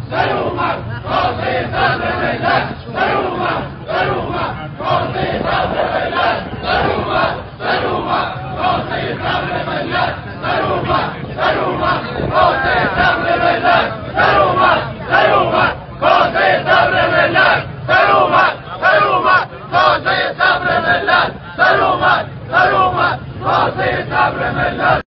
Saruman, José sabe bailar. Saruman, José sabe bailar. Saruman, José sabe bailar. Saruman, José sabe bailar. Saruman, José sabe bailar. Saruman, José sabe bailar. Saruman, José sabe bailar.